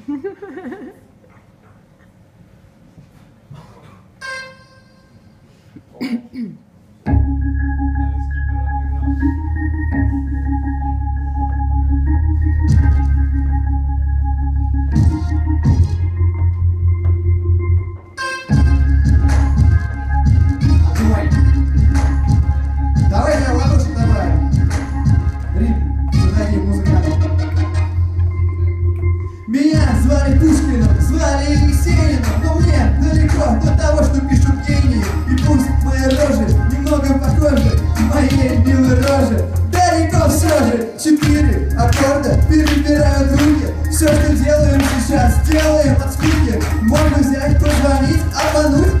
Давай я ладошки добавим. Задание музыкантов. Меня звали Пушкиным, звали Есениным, но мне далеко до того, что пишут гении. И пусть мои рожи немного похожи моей милой рожи, далеко все же 4 аккорда перебирают руки. Все, что делаем сейчас, делаем от скуки. Можно взять, позвонить, обмануть